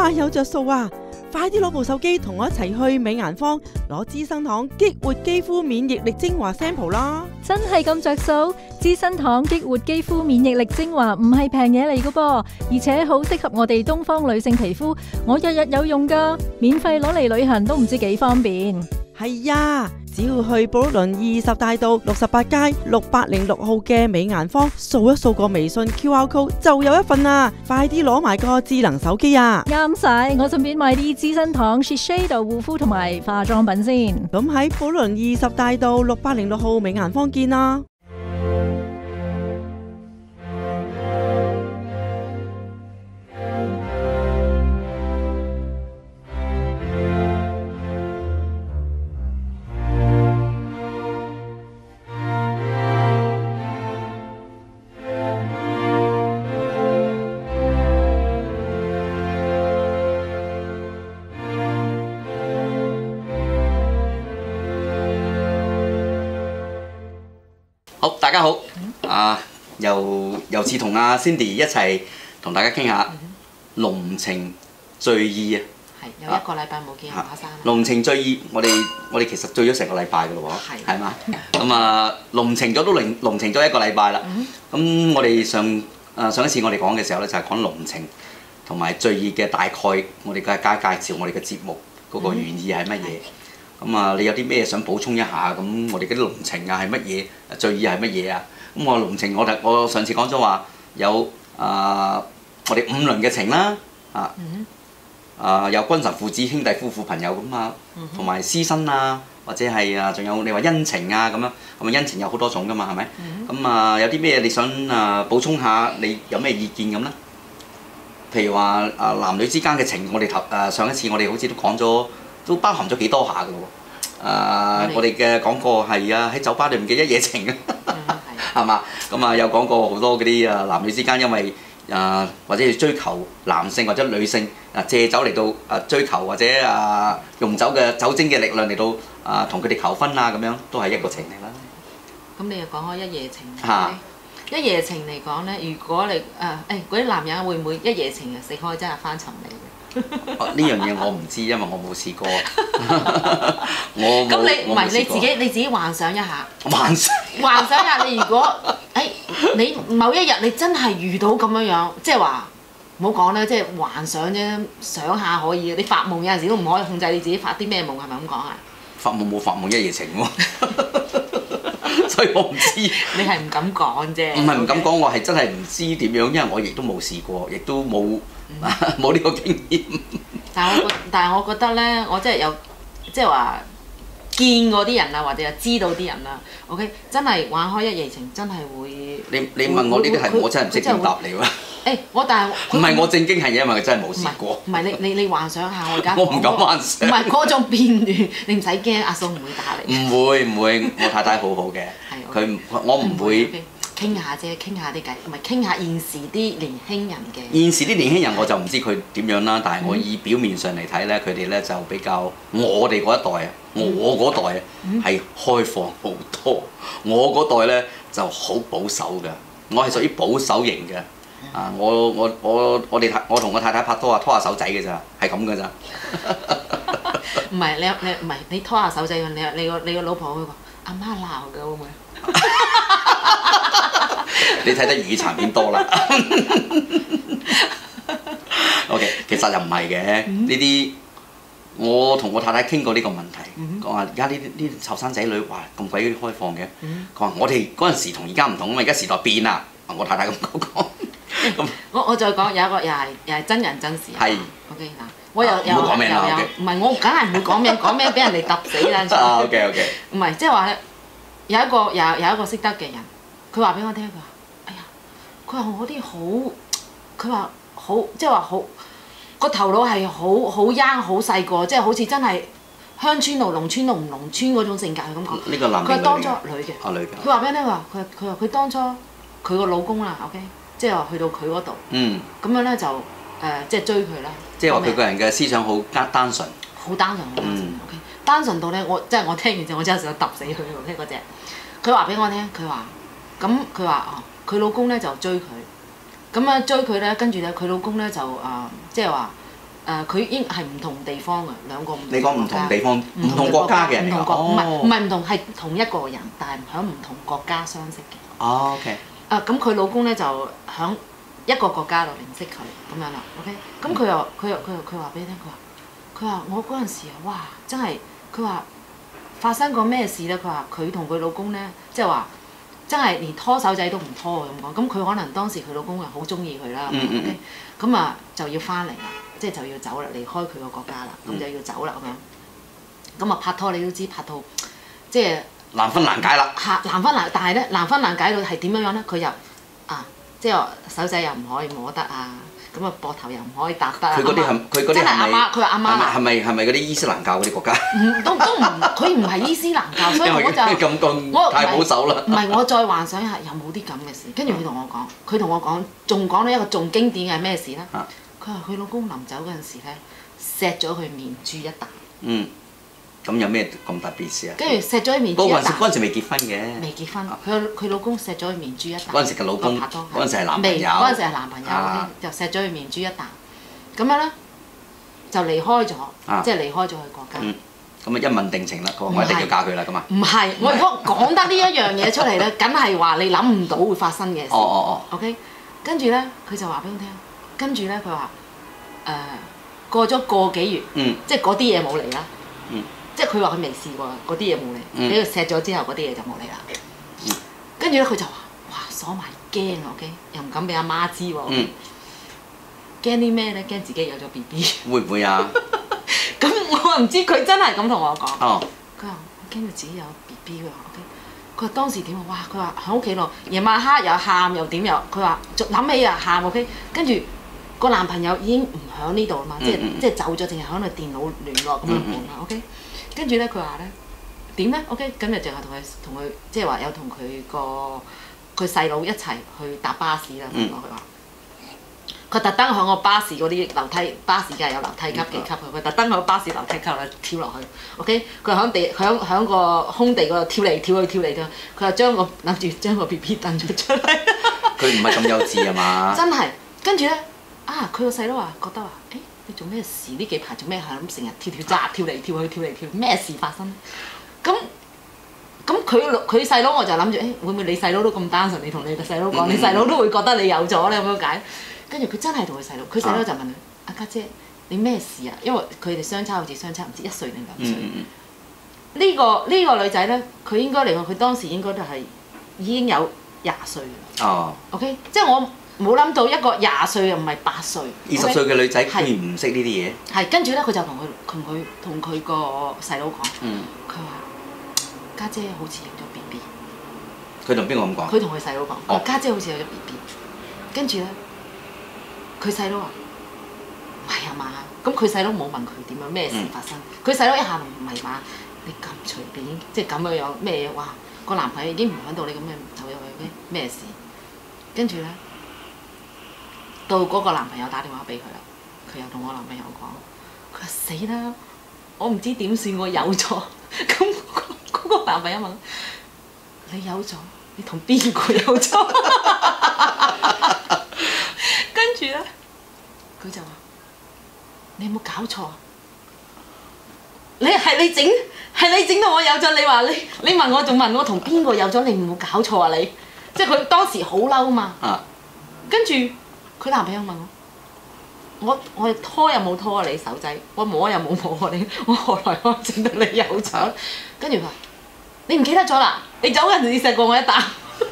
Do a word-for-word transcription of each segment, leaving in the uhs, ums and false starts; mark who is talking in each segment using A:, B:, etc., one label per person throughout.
A: 哇，有着數啊！快啲攞部手機同我一齊去美顏坊攞資生堂激活肌膚免疫力精華 sample 啦！
B: 真係咁着數？資生堂激活肌膚免疫力精華唔係平嘢嚟㗎噃，而且好適合我哋東方女性皮膚，我日日有用㗎，免費攞嚟旅行都唔知幾方便。
A: 係呀，只要去寶輪二十大道六十八街六百零六號嘅美顏坊，掃一掃個微信 Q R code 就有一份啦！快啲攞埋個智能手機啊！
B: 啱晒，我順便買啲資生堂 Shiseido 護膚同埋化妝品先。
A: 咁喺寶輪二十大道六百零六號美顏坊見啦！
C: 好，大家好，啊，又又次同阿 Cindy 一齊同大家傾下濃情醉意啊！
D: 係有一個禮拜冇見阿生。
C: 濃情醉意，我哋我哋其實醉咗成個禮拜噶咯喎，係嘛？咁啊，濃情咗都濃濃情咗一個禮拜啦。咁我哋上誒上一次我哋講嘅時候咧，就係講濃情同埋醉意嘅大概，我哋嘅介介紹我哋嘅節目嗰個原意係乜嘢？咁啊，你有啲咩想補充一下？咁我哋嗰啲濃情啊係乜嘢？醉意係乜嘢啊？咁我濃情，我我上次講咗話有啊，我哋五倫嘅情啦，啊啊有君臣父子兄弟夫婦朋友咁啊，同埋師生啊，或者係啊，仲有你話恩情啊咁樣，咁啊恩情有好多種噶嘛，係咪？咁啊有啲咩你想啊補充下？你有咩意見咁咧？譬如話啊男女之間嘅情，我哋頭誒上一次我哋好似都講咗。都包含咗幾多下㗎喎？誒，我哋嘅講過係啊，喺酒吧裏面嘅一夜情啊，係嘛？咁啊有講過好多嗰啲啊男女之間因為啊或者要追求男性或者女性啊借酒嚟到啊追求或者啊用酒嘅酒精嘅力量嚟到啊同佢哋求婚啊咁樣，都係一個情嚟啦。
D: 咁你又講開一夜情，一夜情嚟講咧，如果你誒誒嗰啲男人會唔會一夜情啊食開真係翻尋味嘅？
C: 呢樣嘢我唔知，因為我冇試過。我
D: 咁你唔係你自己你自己幻想一下。
C: 幻想。
D: 幻想下你如果誒你某一日你真係遇到咁樣樣，即係話唔好講啦，即係幻想啫，想下可以。你發夢有陣時都唔可以控制你自己發啲咩夢，係咪咁講啊？
C: 發夢冇發夢一夜情喎，所以我唔知。
D: 你係唔敢講啫。
C: 唔係唔敢講，我係真係唔知點樣，因為我亦都冇試過，亦都冇。冇呢個經驗。
D: 但係我但係我覺得咧，我真係有即係話見過啲人啊，或者係知道啲人啊 ，OK， 真係玩開一夜情，真係會。你
C: 你問我呢啲係我真係唔識點答你喎。
D: 誒，我但係
C: 唔係我正經係因為佢真係冇試過。
D: 唔係你你你幻想下我而家。
C: 我唔敢幻想。
D: 唔係嗰種變亂，你唔使驚，阿嫂唔會打你。
C: 唔會唔會，我太太好好嘅。佢我唔會。
D: 傾下啫，傾下啲偈，唔係傾下現時啲年輕人嘅。
C: 現時啲年輕人我就唔知佢點樣啦，但係我以表面上嚟睇咧，佢哋咧就比較我哋嗰一代啊，我嗰代啊係開放好多，我嗰代咧就好保守嘅，我係屬於保守型嘅。啊，我我我我哋我同我太太拍拖啊，拖下手仔嘅咋，係咁嘅咋。
D: 唔係你你唔係你拖下手仔，你你個你個老婆會話阿媽鬧嘅會唔會？
C: 你睇得粵語殘片多啦。OK， 其實又唔係嘅，呢啲我同我太太傾過呢個問題，講話而家呢啲呢啲後生仔女哇咁鬼開放嘅，佢話我哋嗰陣時同而家唔同啊嘛，而家時代變啦。我太太咁講。咁
D: 我我再講有一個又係又係真人真事。
C: 係。
D: OK 嗱，我又又又有唔係我梗係唔會講名，講名俾人哋揼死啦。
C: 啊 OK OK。
D: 唔係即係話咧，有一個有有一個識得嘅人，佢話俾我聽，佢話：哎呀，佢話我啲好，佢話好即係話好個頭腦係好好 young 好細個，即係好似真係鄉村路、農村路唔農村嗰種性格係咁講。
C: 呢個男嘅。
D: 佢係當初女嘅。
C: 啊女嘅。
D: 佢話俾我聽話，佢佢話佢當初佢個老公啦 ，OK， 即係話去到佢嗰度。嗯。咁樣咧就誒即係追佢啦。
C: 即係話佢個人嘅思想好單單純。
D: 好單純，好單純 ，OK。單純到咧，我即係我聽完之後，我真係想揼死佢，OK 嗰隻。佢話俾我聽，佢話咁佢話哦，佢老公咧就追佢，咁啊追佢咧，跟住咧佢老公咧就誒、呃、即係話誒佢應係唔同地方嘅兩個唔同。
C: 你講唔同地方、唔同國家嘅人嚟㗎，
D: 唔同國唔係
C: 哦
D: 唔係唔同係同一個人，但係喺唔同國家相識嘅。
C: 哦，OK，
D: 啊咁佢老公咧就喺一個國家度認識佢咁樣啦，OK。咁佢又佢又佢又佢話俾你聽，佢話佢話我嗰陣時啊，哇！真係佢話發生過咩事咧？佢話佢同佢老公咧，即係話真係連拖手仔都唔拖咁講。咁佢可能當時佢老公又好中意佢啦
C: 嗯嗯
D: ，OK。咁啊就要翻嚟啦，即係就要走啦，離開佢個國家啦，咁
C: 嗯
D: 就要走啦咁樣。咁啊拍拖你都知拍到即係。
C: 難分難解啦。
D: 嚇難分難，但係咧難分難解到係點樣樣咧？佢又啊，即係話手仔又唔可以摸得啊，咁啊膊頭又唔可以搭得啊。
C: 佢嗰啲係佢嗰啲
D: 真係阿
C: 係咪？
D: 媽，佢話阿媽啊
C: 係咪係咪嗰啲伊斯蘭教嗰啲國家？
D: 唔都都唔，佢唔係伊斯蘭教，所以
C: 因為
D: 我就
C: 咁
D: 我
C: 咁太保守啦。
D: 唔係我再幻想一下，有冇啲咁嘅事？跟住佢同我講，佢同我講，仲講到一個仲經典嘅係咩事咧？
C: 啊
D: 佢話佢老公臨走嗰陣時咧，錫咗佢面珠一啖，
C: 嗯，咁有咩咁特別事啊？
D: 跟住錫咗佢面珠
C: 嗰
D: 一啖。
C: 陣時嗰陣時未結婚嘅。
D: 未結婚，佢佢老公錫咗佢面珠一啖。
C: 嗰陣時嘅老公
D: 拍拖
C: 嗰陣時係男朋友
D: 未嗰陣時係男朋友
C: 啊
D: ，OK，就錫咗佢面珠一啖。咁樣咧就離開咗，
C: 啊
D: 即係離開咗佢國家。
C: 嗯，咁啊一吻定情啦，佢話我一定要嫁佢啦，咁啊。
D: 唔係，我如果講得呢一樣嘢出嚟咧，梗係話你諗唔到會發生嘅事。
C: 哦哦
D: OK，跟住咧佢就話俾我聽，跟住咧佢話誒過咗個幾月，
C: 嗯
D: 即係嗰啲嘢冇嚟啦。
C: 嗯
D: 即係佢話佢未試過，嗰啲嘢冇嚟，
C: 嗯
D: 俾佢錫咗之後，嗰啲嘢就冇嚟啦。
C: 嗯
D: 跟住咧佢就話：哇鎖埋驚啊！OK，又唔敢俾阿媽知喎。
C: 嗯，
D: 驚啲咩咧？驚自己有咗 B B。
C: 會唔會啊？
D: 咁我唔知佢真係咁同我講。
C: 哦，
D: 佢話：我驚到自己有 B B 喎。OK，佢話當時點啊？哇！佢話喺屋企度夜晚黑又喊又點又，佢話諗起又喊 OK，跟住個男朋友已經唔喺呢度啦嘛，即係
C: 嗯嗯
D: 即係走咗，淨係喺度電腦聯絡咁樣
C: 嗯嗯
D: 講啦。OK，跟住咧佢話咧點咧？OK，今日淨係同佢同佢即係話有同佢個佢細佬一齊去搭巴士啦。
C: 嗯
D: 佢話佢特登喺個巴士嗰啲樓梯，巴士梗係有樓梯級幾級嘅，佢特登喺巴士樓梯級度跳落去。OK，佢喺地喺喺個空地嗰度跳嚟跳去跳嚟跳去，佢就將個諗住將個 B B 掟咗出嚟。
C: 佢唔係咁幼稚啊嘛。
D: 真係，跟住咧啊！佢個細佬話覺得話，誒、你做咩事？呢幾排做咩係咁成日跳跳扎跳嚟跳去跳嚟跳，咩事發生？咁咁佢佢細佬我就諗住，誒、會唔會你細佬都咁單純？你同你個細佬講，你細佬都會覺得你有咗咧咁樣解。跟住佢真係同佢細佬，佢細佬就問佢：阿家姐，你咩事啊？因為佢哋相差好似相差唔知一歲定兩歲。
C: 嗯嗯
D: 呢、個呢、個女仔咧，佢應該嚟講，佢當時應該都係已經有廿歲㗎啦。
C: 哦，
D: OK，即係我冇諗到一個廿歲又唔係八歲，
C: 二十歲嘅女仔居
D: 係
C: 然唔識呢啲嘢。
D: 係跟住咧，佢就同佢同佢同佢個細佬講，
C: 嗯，
D: 佢話家姐好似有咗 B B，
C: 佢同邊個咁講？
D: 佢同佢細佬講，
C: 哦
D: 家姐好似有咗 B B，跟住咧，佢細佬話唔係啊嘛，咁佢細佬冇問佢點樣咩事發生，佢細佬一下唔係嘛，你咁隨便，即係咁樣樣咩嘢？哇，個男朋友已經唔喺度，你咁樣走入去咩咩事？跟住咧。到嗰個男朋友打電話俾佢啦，佢又同我男朋友講，佢話死啦，我唔知點算，我有咗。咁嗰個男朋友問：你有咗？你同邊個有咗？跟住咧，佢就話：你有冇搞錯？你係你整係你整到我有咗，你話你你問我仲問我同邊個有咗？你唔好搞錯啊！你即係佢當時好嬲嘛。
C: 啊，
D: 跟住。佢男朋友問我：我我拖又冇拖你手仔，我摸又冇摸你，我何來可整到你有獎？跟住佢話：你唔記得咗啦？你走嗰陣時錫過我一啖。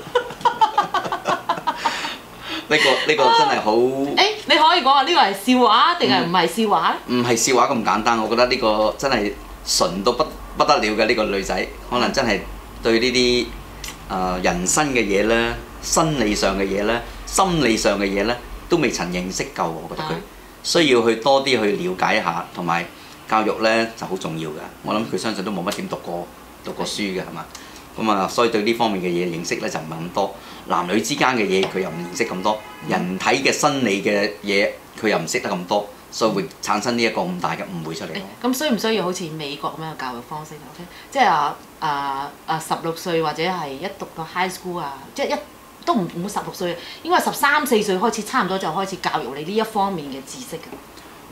C: 呢個呢個真係好，
D: 誒、欸，你可以講話呢個係笑話定係唔係笑話咧？
C: 唔係笑話咁簡單。我覺得呢個真係純到不不得了嘅呢個女仔，可能真係對呢啲誒人生嘅嘢咧、生理上嘅嘢咧、心理上嘅嘢咧，都未曾認識夠。我覺得佢需要去多啲去了解一下，同埋教育咧就好重要㗎。我諗佢相信都冇乜點讀過讀過書嘅係嘛？咁啊，所以對呢方面嘅嘢認識咧就唔係咁多。男女之間嘅嘢佢又唔認識咁多，人體嘅生理嘅嘢佢又唔識得咁多，所以會產生呢一個咁大嘅誤會出嚟。
D: 咁需唔需要好似美國咁樣嘅教育方式？OK，即係啊啊啊十六歲或者係一讀到 high school 啊，即係一都唔唔好十六歲，應該係十三四歲開始，差唔多就開始教育你呢一方面嘅知識㗎。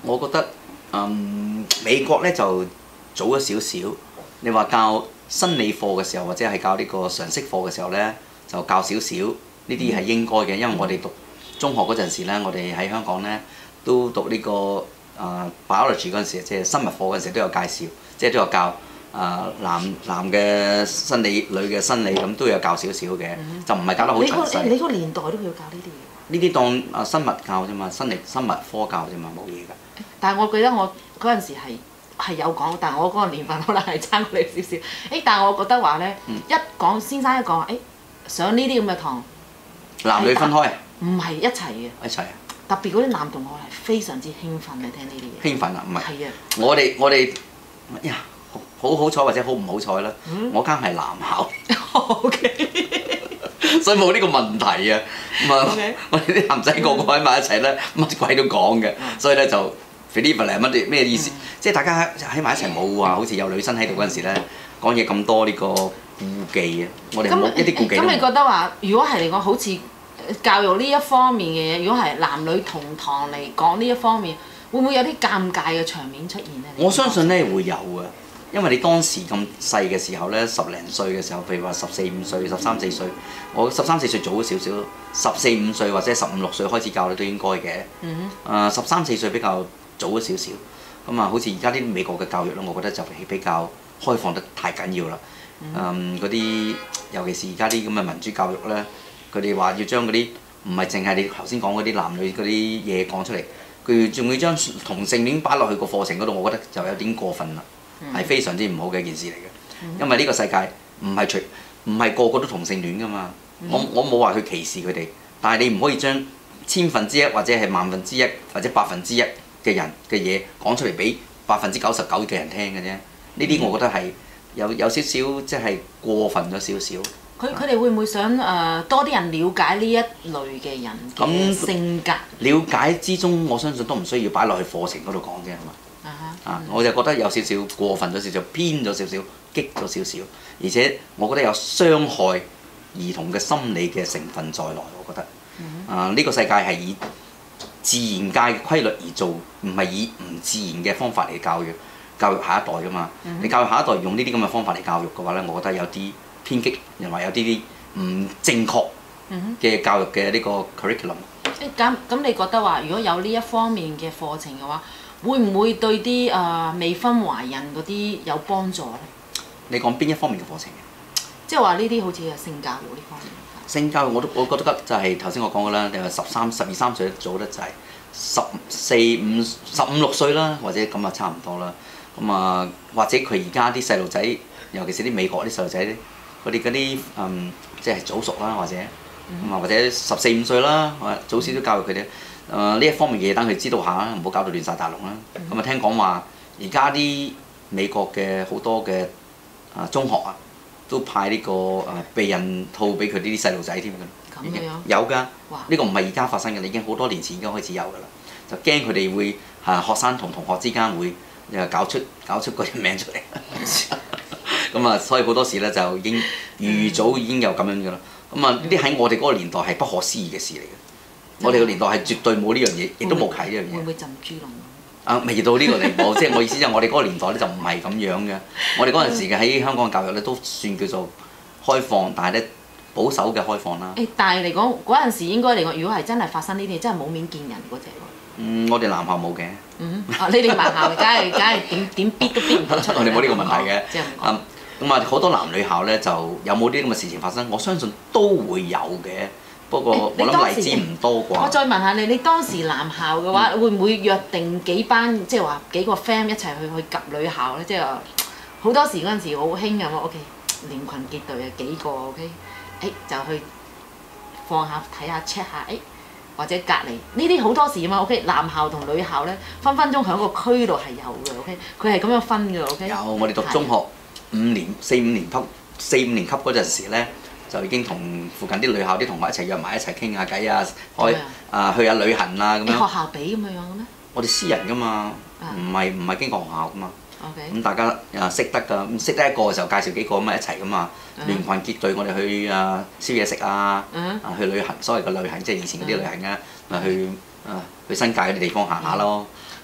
C: 我覺得嗯美國咧就早咗少少。你話教生理課嘅時候，或者係教呢個常識課嘅時候咧，就教少少呢啲係應該嘅，因為我哋讀中學嗰陣時咧，我哋喺香港咧都讀呢、這個啊、呃、biology 嗰陣時，即係生物課嗰陣時都有介紹，即係都有教啊、呃、男男嘅生理、女嘅生理咁都有教少少嘅，嗯、就唔係教得好詳細。
D: 你個你個年代都要教呢啲嘢。
C: 呢啲當啊生物教啫嘛，生理生物科教啫嘛，冇嘢㗎。
D: 但係我記得我嗰陣時係係有講，但係我嗰個年份可能係差過你少少。誒，但係我覺得話咧，嗯、一講先生一講話，誒上呢啲咁嘅堂，
C: 男女分開啊？
D: 唔係一齊嘅。
C: 一齊啊！
D: 特別嗰啲男同學係非常之興奮嘅聽呢啲嘢。
C: 興奮啊？唔係。
D: 係啊。
C: 我哋我哋呀，好好彩或者好唔好彩啦。嗯、我間係男校。
D: O K。
C: 所以冇呢個問題啊。咁啊，我哋啲男仔個個喺埋一齊咧，乜鬼都講嘅，所以咧就 flexible 乜嘢咩意思？嗯、即係大家喺埋一齊冇話好似有女生喺度嗰陣時咧，講嘢咁多呢個顧忌啊！我哋冇一啲顧忌。
D: 咁你覺得話，如果係嚟講好似教育呢一方面嘅嘢，如果係男女同堂嚟講呢一方面，會唔會有啲尷尬嘅場面出現咧？
C: 我相信咧會有啊，因為你當時咁細嘅時候咧，十零歲嘅時候，譬如話十四五歲、十三四歲，我十三四歲早咗少少，十四五歲或者十五六歲開始教咧都應該嘅。嗯哼。誒，十三四歲比較早咗少少，咁啊，好似而家啲美國嘅教育咧，我覺得就係比較開放得太緊要啦。誒，嗰啲尤其是而家啲咁嘅民主教育咧，佢哋話要將嗰啲唔係淨係你頭先講嗰啲男女嗰啲嘢講出嚟，佢仲要將同性戀擺落去個課程嗰度，我覺得就有啲過分啦。係非常之唔好嘅一件事嚟嘅，因為呢個世界唔係除唔係個個都同性戀噶嘛。我我冇話去歧視佢哋，但係你唔可以將千分之一或者係萬分之一或者百分之一嘅人嘅嘢講出嚟俾百分之九十九嘅人聽嘅啫。呢啲我覺得係有有少少即係過分咗少少。
D: 佢佢哋會唔會想誒、呃、多啲人了解呢一類嘅人嘅性格？
C: 了解之中，我相信都唔需要擺落去課程嗰度講啫，係嘛？啊！我就覺得有少少過分咗少少，偏咗少少，激咗少少，而且我覺得有傷害兒童嘅心理嘅成分在內。我覺得啊，呢、這個世界係以自然界嘅規律而做，唔係以唔自然嘅方法嚟教育教育下一代㗎嘛。嗯、你教育下一代用呢啲咁嘅方法嚟教育嘅話咧，我覺得有啲偏激，又話有啲啲唔正確嘅教育嘅呢個 curriculum。
D: 誒咁咁，你覺得話如果有呢一方面嘅課程嘅話，會唔會對啲誒、呃、未婚懷孕嗰啲有幫助咧？
C: 你講邊一方面嘅課程？
D: 即係話呢啲好似係性教育呢方面。
C: 性教育我都我覺得就係頭先我講嘅啦，你話十三、十二三歲做得就係十四五、十五六歲啦，或者咁啊差唔多啦。咁啊，或者佢而家啲細路仔，尤其是啲美國啲細路仔咧，佢哋嗰啲嗯即係早熟啦，或者咁啊，嗯、或者十四五歲啦，或者早少少教育佢哋。誒呢、呃、一方面嘢等佢知道下，唔好搞到亂晒大龍啦。咁啊、嗯、聽講話，而家啲美國嘅好多嘅啊中學啊，都派呢、這個誒、呃、避孕套俾佢呢啲細路仔添㗎。
D: 咁樣
C: 有㗎。呢
D: 哇
C: 個唔係而家發生嘅，已經好多年前已經開始有㗎啦。就驚佢哋會嚇、啊、學生同同學之間會誒搞出搞出嗰啲名出嚟。咁啊，所以好多時咧就已經預早已經有咁樣㗎啦。咁啊，呢啲喺我哋嗰個年代係不可思議嘅事嚟嘅。我哋個年代係絕對冇呢樣嘢，亦都冇睇呢樣嘢。
D: 會唔會浸豬籠？
C: 啊，未到呢個地步，即係我意思就係我哋嗰個年代咧就唔係咁樣嘅。我哋嗰陣時嘅喺香港嘅教育咧都算叫做開放，但係咧保守嘅開放啦。
D: 誒，但係嚟講嗰陣時應該嚟講，如果係真係發生呢啲，真係冇面見人嗰隻喎。
C: 嗯，我哋男校冇嘅。
D: 嗯，啊，你哋男校梗係梗係點點逼都逼唔到出嚟。
C: 我哋冇呢個問題嘅。
D: 即係唔講。
C: 咁啊，好多男女校咧就有冇啲咁嘅事情發生？我相信都會有嘅。不過我諗例子唔多啩。
D: 我再問下你，你當時男校嘅話，嗯、會唔會約定幾班，即係話幾個 friend 一齊去去及女校咧？即係話好多時嗰陣時好興嘅喎，OK，連群結隊啊幾個 OK，誒就去放下睇下 check 下，誒或者隔離呢啲好多時啊嘛 OK，男校同女校咧分分鐘喺個區度係有嘅 OK，佢係咁樣分嘅 OK。
C: 有我哋讀中學五年四五年級四五年級嗰陣時咧。就已經同附近啲女校啲同學一齊約埋一齊傾下偈啊，開啊去下旅行啊咁樣。
D: 學校俾咁樣樣嘅咩？
C: 我哋私人㗎嘛，唔係唔係經過學校㗎嘛。
D: OK。
C: 咁大家啊識得㗎，咁識得一個嘅時候介紹幾個咁啊一齊㗎嘛，聯群結隊我哋去啊燒嘢食啊，啊去旅行，所謂嘅旅行即係以前嗰啲旅行啊，咪去啊去新界嗰啲地方行下咯。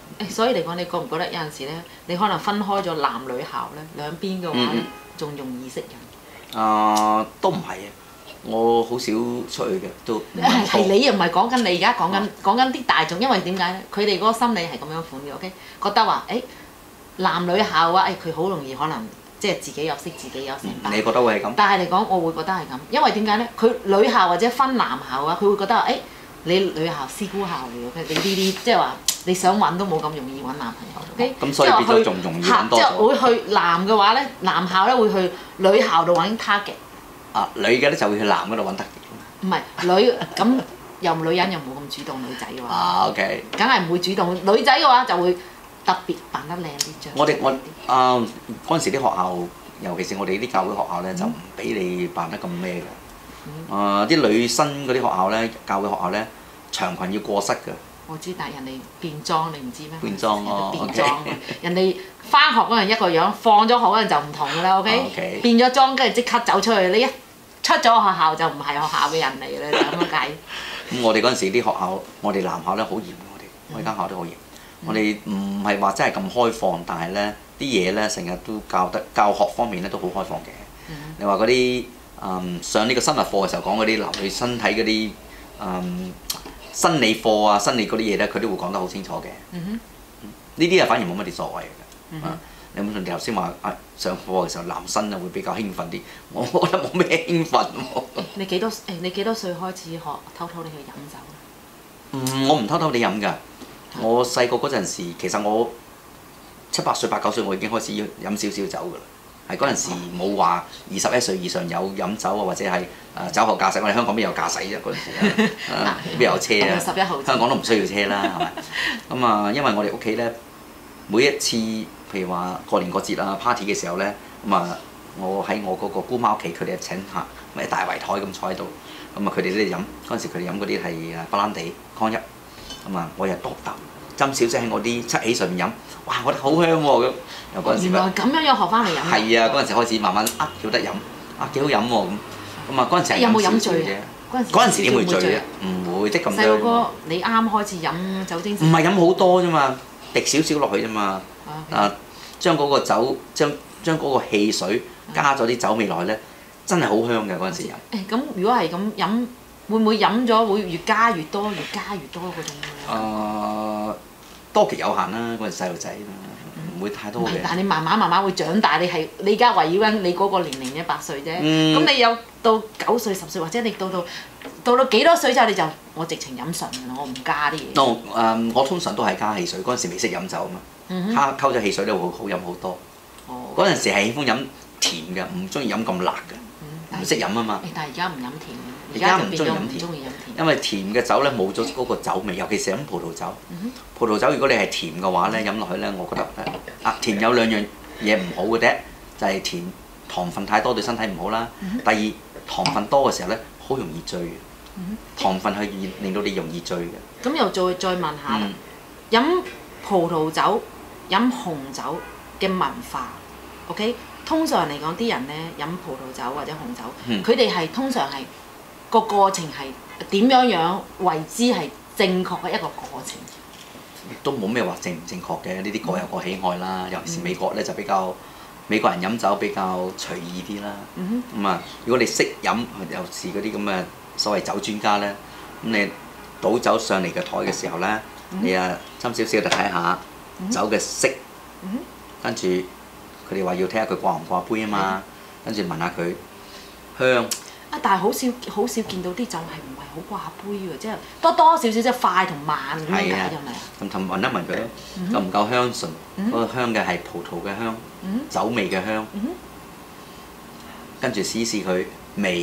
D: 誒，所以嚟講，你覺唔覺得有陣時咧，你可能分開咗男女校咧，兩邊嘅話咧，仲容易識人？
C: 啊，都唔係啊！我好少出去嘅，都
D: 係係你又唔係講緊你而家講緊講緊啲大眾，因為點解咧？佢哋嗰個心理係咁樣款嘅，OK？覺得話誒男女校啊，誒佢好容易可能即係自己有識自己有成班。
C: 你覺得會係咁？
D: 但係嚟講，我會覺得係咁，因為點解咧？佢女校或者分男校啊，佢會覺得話誒你女校師姑校嚟嘅，你呢啲即係話你想揾都冇咁容易揾男朋友，OK？
C: 咁所以變咗仲容易揾多咗。
D: 即係會去男嘅話咧，男校咧會去女校度揾 target。
C: 啊，女嘅咧就會去男嗰度揾得。
D: 唔係女咁又女人又冇咁主動，女仔嘅話。
C: 啊 ，OK。
D: 梗係唔會主動，女仔嘅話就會特別扮得靚啲張。
C: 我哋我啊嗰陣時啲學校，尤其是我哋啲教會學校咧，就唔俾你扮得咁咩嘅。啊，啲女生嗰啲學校咧，教會學校咧，長裙要過膝㗎。
D: 我知，但係人哋變裝你唔知咩？
C: 變裝咯，
D: 變裝。人哋翻學嗰陣一個樣，放咗學嗰陣就唔同㗎啦。OK。變咗裝跟住即刻走出去，你一出咗學校就唔係學校嘅人嚟嘅啦，就咁樣計。
C: 咁我哋嗰陣時啲學校，我哋男校咧好嚴，我哋我哋間學校都好嚴。我哋唔係話真係咁開放，但係咧啲嘢咧成日都教得教學方面咧都好開放嘅。你話嗰啲嗯上呢個生物課嘅時候講嗰啲男女身體嗰啲嗯生理課啊、生理嗰啲嘢咧，佢都會講得好清楚嘅。呢啲啊反而冇乜啲所謂嘅。啊，你冇信你頭先話啊上課嘅時候男生啊會比較興奮啲，我覺得冇咩興奮喎。
D: 你幾多誒？你幾多歲開始學偷偷地去飲酒？
C: 嗯，我唔偷偷地飲㗎。我細個嗰陣時，其實我七八歲、八九歲，我已經開始飲少少酒㗎啦。係嗰陣時冇話二十一歲以上有飲酒啊，或者係誒酒後駕駛。我哋香港邊有駕駛啫？嗰陣時啊，邊有車啊？
D: 十一號
C: 香港都唔需要車啦，係咪？咁啊，因為我哋屋企咧，每一次譬如話過年過節啊、party 嘅時候咧，咁啊，我喺我嗰個姑媽屋企，佢哋請客，咪大圍台咁坐喺度，咁啊，佢哋都飲嗰陣時，佢哋飲嗰啲係誒白蘭地、干邑，咁啊，我又獨啖斟少少喺我啲七喜上面飲，哇！我覺得好香喎咁。由嗰陣時
D: 原來咁樣樣學翻嚟飲。
C: 係啊，嗰陣時開始慢慢啊叫得飲，啊幾好飲喎咁。咁啊嗰陣時係
D: 有冇飲醉
C: 啫？
D: 嗰陣時
C: 嗰陣時點會醉啫？唔會即咁多。
D: 細路哥，你啱開始飲酒精。
C: 唔係飲好多啫嘛，滴少少落去啫嘛。啊，將嗰個酒將將嗰個汽水加咗啲酒味落去咧，真係好香嘅嗰陣時飲。
D: 誒咁，如果係咁飲，會唔會飲咗會越加越多，越加越多嗰種？
C: 誒，多極有限啦，嗰陣細路仔嘛，唔會太多嘅。
D: 但係你慢慢慢慢會長大，你係你而家圍繞緊你嗰個年齡嘅八歲啫。咁、嗯、你有到九歲、十歲，或者你到到到到幾多歲之後，你就我直情飲純㗎啦，我唔加啲嘢。
C: no 誒、嗯，我通常都係加汽水，嗰陣時未識飲酒啊嘛，加溝咗汽水咧會好飲好多。嗰陣、哦、時係喜歡飲甜嘅，唔中意飲咁辣嘅，唔識飲啊嘛。
D: 但係而家唔飲甜，
C: 而家唔中意飲
D: 甜，
C: 因為甜嘅酒咧冇咗嗰個酒味，尤其是飲葡萄酒。
D: 嗯、哼
C: 葡萄酒如果你係甜嘅話咧，飲落去咧，我覺得啊甜有兩樣嘢唔好嘅，第一就係、是、甜糖分太多對身體唔好啦。嗯、哼第二糖分多嘅時候咧，好容易醉嘅。嗯、哼糖分係令到你容易醉嘅。
D: 咁又再再問下啦，嗯、飲葡萄酒、飲紅酒嘅文化 ，OK？通常嚟講，啲人咧飲葡萄酒或者紅酒，佢哋係通常係個過程係點樣樣為之係正確嘅一個過程？
C: 都冇咩話正唔正確嘅，呢啲各有各喜愛啦。尤其是美國咧就比較美國人飲酒比較隨意啲啦。咁啊、嗯哼，如果你識飲，尤其是嗰啲咁嘅所謂酒專家咧，咁你倒酒上嚟嘅台嘅時候咧，嗯、哼你啊斟少少就睇下酒嘅色，嗯、哼跟住。佢哋話要睇下佢掛唔掛杯啊嘛，跟住聞下佢香。
D: 啊！但係好少好少見到啲酒係唔係好掛杯喎，即係多多少少即係快同慢咁樣解係咪啊？
C: 咁同聞一聞佢咯，夠唔夠香醇？嗰個香嘅係葡萄嘅香，酒味嘅香。跟住試試佢味。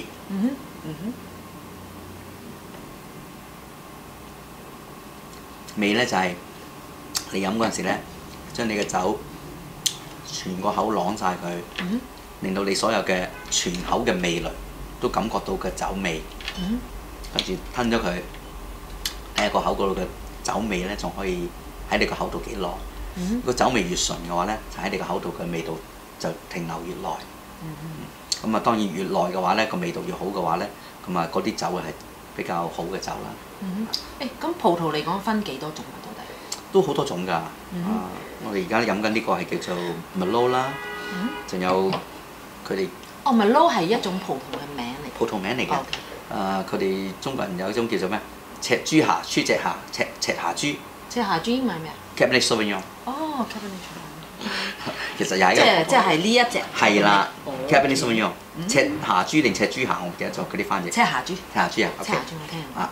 C: 味咧就係你飲嗰陣時咧，將你嘅酒。全個口啷晒佢，嗯、哼令到你所有嘅全口嘅味蕾都感覺到嘅酒味，嗯、跟住吞咗佢，睇下個口嗰度嘅酒味咧，仲可以喺你個口度幾耐。嗯、個酒味越純嘅話咧，就喺你個口度嘅味道就停留越耐。咁啊、嗯哼，當然越耐嘅話咧，個味道越好嘅話咧，咁啊嗰啲酒係比較好嘅酒啦。
D: 誒、嗯，咁、欸、葡萄嚟講分幾多種啊？到底？
C: 都好多種㗎。啊，我哋而家飲緊呢個係叫做 Merlot 啦，仲有佢哋。
D: 哦，Merlot 係一種葡萄嘅名嚟。
C: 葡萄名嚟嘅。啊，佢哋中國人有一種叫做咩？赤珠霞、粗隻霞、赤赤霞珠。
D: 赤霞珠英文係咩啊
C: ？Cabernet Sauvignon。
D: 哦 ，Cabernet Sauvignon。
C: 其實又係一個。
D: 即係即係呢一隻。
C: 係啦 ，Cabernet Sauvignon。赤霞珠定赤珠霞，我唔記得咗嗰啲翻譯。
D: 赤霞珠。
C: 赤霞珠啊。
D: 赤霞珠我聽過。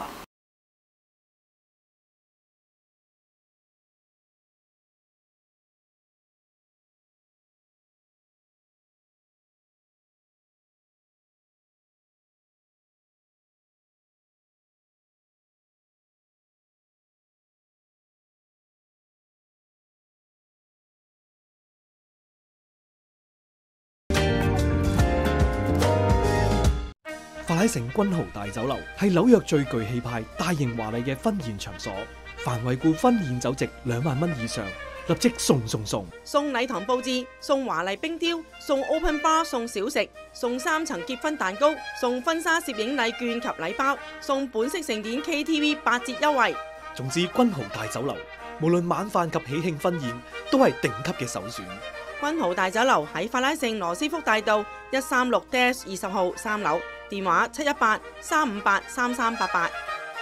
E: 法拉盛君豪大酒樓係紐約最具氣派、大型華麗嘅婚宴場所。凡惠顧婚宴酒席兩萬蚊以上，立即送送送！
A: 送禮堂佈置，送華麗冰雕，送 open bar 送小食，送三層結婚蛋糕，送婚紗攝影禮券及禮包，送本色盛典 K T V 八折優惠。
E: 總之，君豪大酒樓無論晚飯及喜慶婚宴都係頂級嘅首選。
A: 君豪大酒樓喺法拉盛羅斯福大道一三六 二十號三樓，電話七一八三五八三三八八。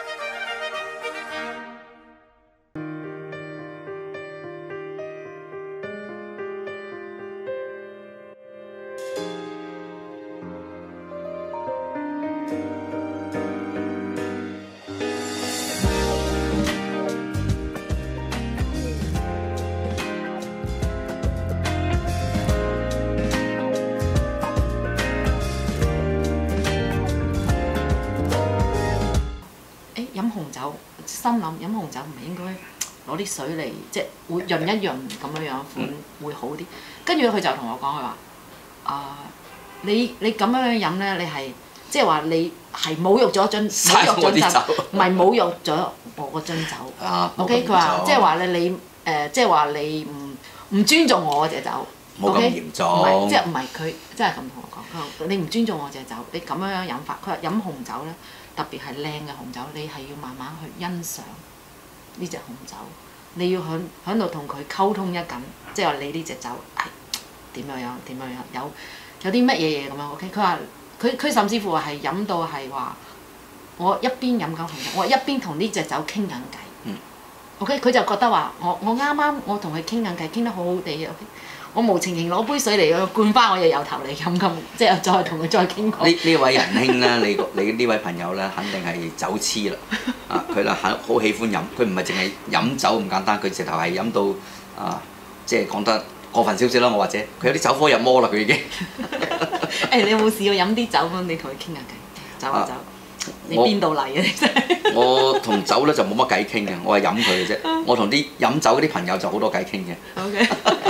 D: 飲紅酒，心諗飲紅酒唔係應該攞啲水嚟，即係會潤一潤咁樣樣款會好啲。跟住佢就同我講，佢話：啊，你你咁樣樣飲咧，你係即係話你係侮辱咗樽，侮辱咗酒，唔係侮辱咗我個樽酒。
C: 啊
D: OK，佢話即係話咧，你誒即係話你唔唔尊重我隻酒。
C: 冇咁嚴重。唔
D: 係即係唔係佢即係咁同我講，佢話你唔尊重我隻酒，你咁樣樣飲法。佢話飲紅酒咧。特別係靚嘅紅酒，你係要慢慢去欣賞呢隻紅酒，你要響響度同佢溝通一緊，即係話你呢隻酒係點樣樣點樣樣，有有啲乜嘢嘢咁樣 OK？ 佢話佢佢甚至乎係飲到係話，我一邊飲緊紅酒，我一邊同呢隻酒傾緊偈。嗯、OK， 佢就覺得話我我啱啱我同佢傾緊偈，傾得好好地嘅 OK。我無情情攞杯水嚟灌翻我嘢由頭嚟飲咁，即係再同佢再傾過。
C: 呢呢位仁兄咧，你你呢位朋友咧，肯定係酒痴啦！啊，佢啦好喜歡飲，佢唔係淨係飲酒咁簡單，佢直頭係飲到啊，即係講得過分少少啦，我或者佢有啲酒火入魔啦，佢已經。
D: 誒，你有冇試過飲啲酒咁？你同佢傾下偈，走下走。你邊度嚟嘅？你真係。我
C: 同酒咧就冇乜偈傾嘅，我係飲佢嘅啫。我同啲飲酒嗰啲朋友就好多偈傾嘅。
D: OK。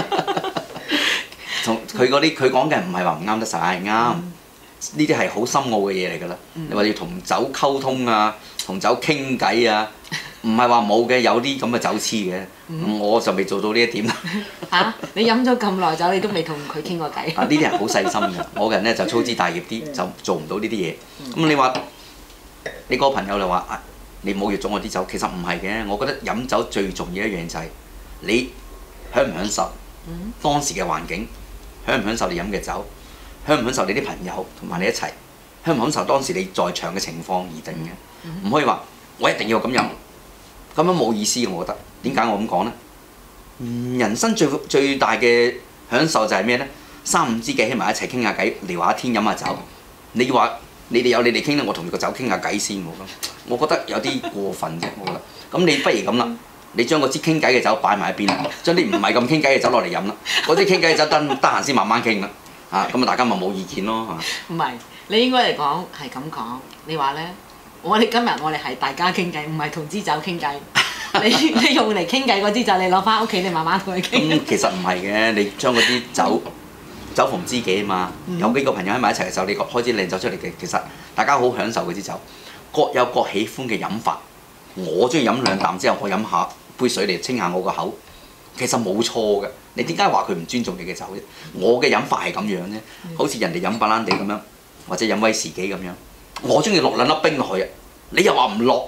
C: 同佢嗰啲，佢講嘅唔係話唔啱得晒，係啱。呢啲係好深奧嘅嘢嚟㗎啦。嗯、你話要同酒溝通啊，同酒傾偈啊，唔係話冇嘅，有啲咁嘅酒痴嘅。嗯、我就未做到呢一點。嚇、
D: 啊！你飲咗咁耐酒，你都未同佢傾過偈。
C: 啊！呢啲人好細心嘅，我個人咧就粗枝大葉啲，就做唔到呢啲嘢。咁、嗯、你話你個朋友就話啊，你侮辱咗我啲酒，其實唔係嘅。我覺得飲酒最重要一樣就係你享唔享受當時嘅環境。享唔享受你飲嘅酒，享唔享受你啲朋友同埋你一齊，享唔享受當時你在場嘅情況而定嘅，唔、嗯、可以話我一定要咁飲，咁樣冇意思嘅。我覺得點解我咁講呢？嗯，人生最最大嘅享受就係咩呢？三五知己喺埋一齊傾下偈，聊下天，飲下酒。你話你哋有你哋傾啦，我同個酒傾下偈先喎。我覺得有啲過分啫，我覺得。咁你不如咁啦。你將嗰支傾偈嘅酒擺埋一邊，將啲唔係咁傾偈嘅酒落嚟飲啦。嗰啲傾偈嘅酒得得閒先慢慢傾啦。嚇，咁啊大家咪冇意見咯，係嘛？
D: 唔係，你應該嚟講係咁講。你話咧，我哋今日我哋係大家傾偈，唔係同支酒傾偈。你你用嚟傾偈嗰支酒，你攞翻屋企，你慢慢同佢傾。
C: 咁其實唔係嘅，你將嗰啲酒酒逢知己啊嘛。有幾個朋友喺埋一齊嘅時候，你開支靚酒出嚟嘅，其實大家好享受嗰支酒，各有各喜歡嘅飲法。我中意飲兩啖之後，我飲下杯水嚟清下我個口，其實冇錯嘅。你點解話佢唔尊重你嘅酒啫？我嘅飲法係咁樣啫，好似人哋飲白蘭地咁樣，或者飲威士忌咁樣。我中意落兩粒冰落去，你又話唔落，誒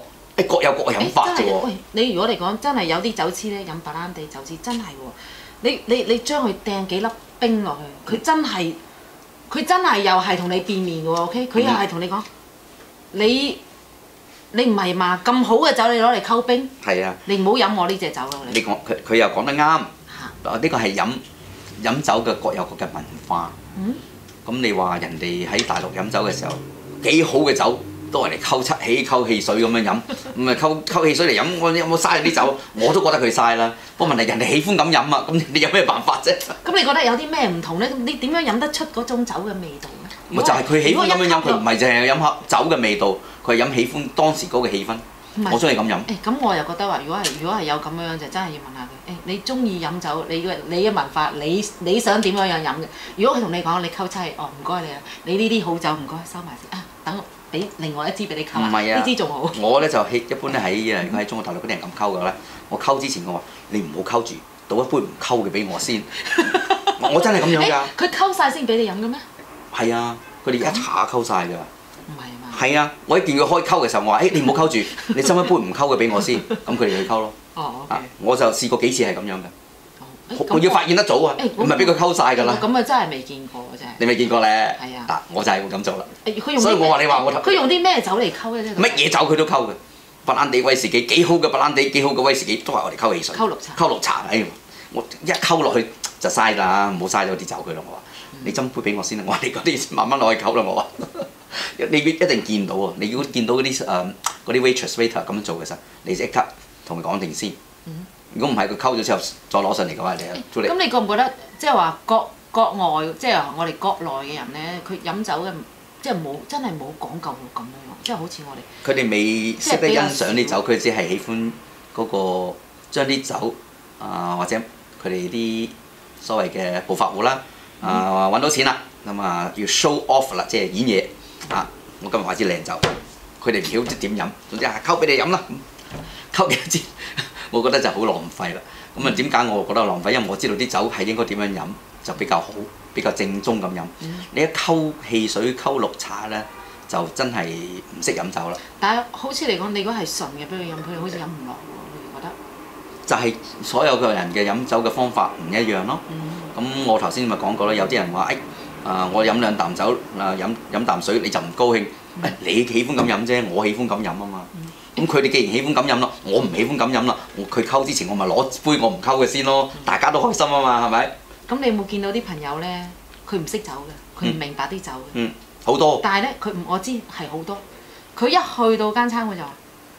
C: 誒各有各嘅飲法啫喎。
D: 喂，你如果嚟講真係有啲酒痴咧，飲白蘭地酒痴真係喎，你你你將佢掟幾粒冰落去，佢真係佢真係又係同你變面嘅喎，OK？佢又係同你講，你你唔係嘛？咁好嘅酒你攞嚟溝冰，
C: 係啊，
D: 你唔好飲我呢隻酒咯。
C: 你講佢佢又講得啱，呢個係飲飲酒嘅各有各嘅文化。
D: 嗯。
C: 咁你話人哋喺大陸飲酒嘅時候幾好嘅酒，都係嚟溝七喜溝汽水咁樣飲，唔係溝溝汽水嚟飲，我有冇嘥啲酒？我都覺得佢嘥啦。不過問題人哋喜歡咁飲啊，咁你有咩辦法啫？
D: 咁你覺得有啲咩唔同咧？你點樣飲得出嗰種酒嘅味道咧？
C: 咪就係佢喜歡咁樣飲，佢唔係淨係飲下酒嘅味道，佢係飲喜歡當時嗰個氣氛。我中意咁飲。
D: 誒咁我又覺得話，如果係如果係有咁樣就真係要問下佢。誒你中意飲酒，你嘅你嘅文化，你你想點樣樣飲嘅？如果佢同你講你溝妻，哦唔該你啊，你呢啲好酒唔該收埋先啊，等我俾另外一支俾你溝啊，呢支仲好。
C: 我咧就一般咧喺喺中國大陸嗰啲人咁溝嘅咧，我溝之前我話你唔好溝住，倒一杯唔溝嘅俾我先。我真係咁樣㗎。
D: 佢溝晒先俾你飲嘅咩？
C: 係啊，佢哋一茶溝晒㗎。
D: 唔係嘛？
C: 係啊，我一見佢開溝嘅時候，我話：誒你唔好溝住，你斟一杯唔溝嘅俾我先，咁佢哋去溝咯。
D: 哦，
C: 我就試過幾次係咁樣嘅。我要發現得早啊，唔係俾佢溝晒㗎啦。
D: 咁啊真係未見過真係。
C: 你未見過咧？
D: 係啊。
C: 嗱，我就係會咁做啦。
D: 佢用
C: 所以我話你話我
D: 佢用啲咩酒嚟溝咧？
C: 乜嘢酒佢都溝嘅，白蘭地威士忌幾好嘅白蘭地幾好嘅威士忌都係我哋溝汽水。
D: 溝綠茶。
C: 溝綠茶，誒，我一溝落去就嘥啦，唔好嘥咗啲酒佢咯。我話你斟杯俾我先啦，我話你嗰啲慢慢攞去溝啦。我話你一定見到啊！你如果見到嗰啲誒嗰啲 waitress waiter 咁樣做嘅時候，你即刻同佢講定先。如果唔係佢溝咗之後再攞上嚟嘅話，你啊，
D: 咁你覺唔覺得即係話國國外即係我哋國內嘅人咧，佢飲酒嘅即係冇真係冇講究到咁樣，即係好似我哋。佢
C: 哋未識得欣賞啲酒，佢只係喜歡嗰個將啲酒啊、呃、或者佢哋啲所謂嘅暴發戶啦啊揾到錢啦，咁啊要 show off 啦，即係演嘢。啊！我今日買支靚酒，佢哋唔曉知點飲，總之啊溝俾你飲啦，溝幾多支？我覺得就好浪費啦。咁啊點解我覺得浪費？因為我知道啲酒係應該點樣飲就比較好，比較正宗咁飲。嗯、你一溝汽水、溝綠茶咧，就真係唔識飲酒啦。
D: 但係好似嚟講，你如果係純嘅俾佢飲，佢好似飲唔落喎，你覺得？
C: 就係所有個人嘅飲酒嘅方法唔一樣咯。咁、嗯、我頭先咪講過啦，有啲人話誒。哎啊！我飲兩啖酒，啊飲飲啖水你就唔高興。嗯、你喜歡咁飲啫，我喜歡咁飲啊嘛。咁佢哋既然喜歡咁飲咯，我唔喜歡咁飲啦。佢溝之前我咪攞杯我唔溝嘅先咯，嗯、大家都開心啊嘛，係咪？咁
D: 你有冇見到啲朋友咧？佢唔識酒嘅，佢唔明白啲酒嘅。
C: 嗯，好多。
D: 但係咧，佢唔我知係好多。佢一去到間餐館就話：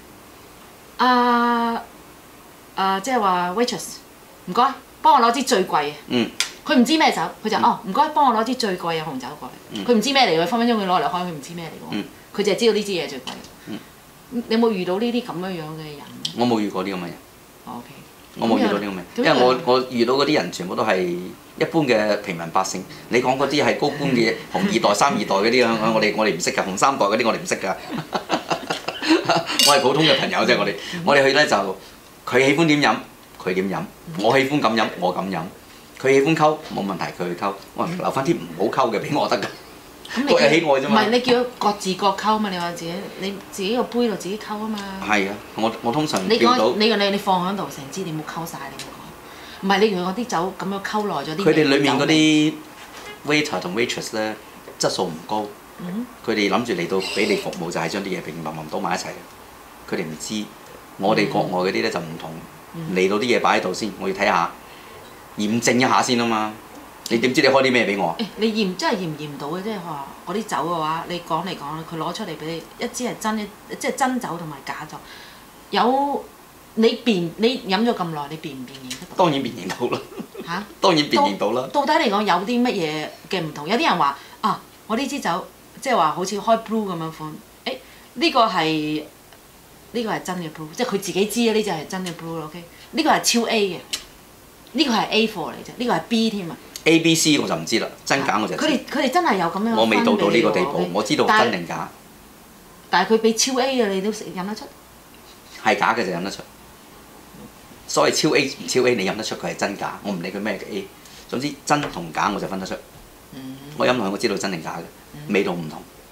D: 啊啊，即係話 waitress， 唔該，幫我攞支最貴嘅。嗯。佢唔知咩酒，佢就、嗯、哦唔該幫我攞支最貴嘅紅酒過嚟。佢唔、嗯、知咩嚟嘅，分分鐘佢攞嚟開，佢唔知咩嚟嘅喎。佢淨係知道呢支嘢最貴。嗯、你有冇遇到呢啲咁樣樣嘅人？
C: 我冇遇過呢咁嘅人。
D: O K。
C: 我冇遇到呢咁嘅，因為我我遇到嗰啲人全部都係一般嘅平民百姓。你講嗰啲係高官嘅紅二代、三二代嗰啲啊，我哋我哋唔識㗎，紅三代嗰啲我哋唔識㗎。我係普通嘅朋友啫，我哋我哋去咧就佢喜歡點飲，佢點飲；我喜歡咁飲，我咁飲。佢喜歡溝冇問題，佢去溝。我留翻啲唔好溝嘅俾我得㗎。各有喜愛啫嘛。
D: 唔係你叫各自各溝嘛？你話自己你自己個杯度自己溝啊嘛。
C: 係啊，我我通常
D: 你
C: 叫到
D: 你你你放喺度成支，你冇溝晒，你冇講。唔係你如果啲酒咁樣溝耐咗啲。
C: 佢哋裡面嗰啲 waiter 同 waitress 咧質素唔高。佢哋諗住嚟到俾你服務就係將啲嘢平平冧冧倒埋一齊。佢哋唔知，我哋國外嗰啲咧就唔同，嚟到啲嘢擺喺度先，我要睇下。驗證一下先啊嘛！你點知你開啲咩俾我？
D: 誒，你驗真係驗唔驗到嘅，即係話嗰啲酒嘅話，你講嚟講去，佢攞出嚟俾你一支係真一，即係真酒同埋假酒。有你辨你飲咗咁耐，你辨唔辨認得到？
C: 當然辨認到啦。嚇、啊？當然辨認到啦。
D: 到底嚟講有啲乜嘢嘅唔同？有啲人話啊，我呢支酒即係話好似開 blue 咁樣款，誒、欸、呢、這個係呢、這個係真嘅 blue， 即係佢自己知啊，呢隻係真嘅 blue OK， 呢個係超 A 嘅。呢個係 A 貨嚟啫，呢個係 B 添啊。
C: A、B、C 我就唔知啦，真假我就知。
D: 佢哋佢哋真係有咁樣。
C: 我未到到呢個地步，
D: okay?
C: 我知道真定假。
D: 但係佢俾超 A 嘅，你都食飲得出。係
C: 假嘅就飲得出。所謂超 A 唔超 A，你飲得出佢係真假，我唔理佢咩嘅 A。總之真同假我就分得出。嗯、我飲落去我知道真定假嘅，嗯、味道唔同。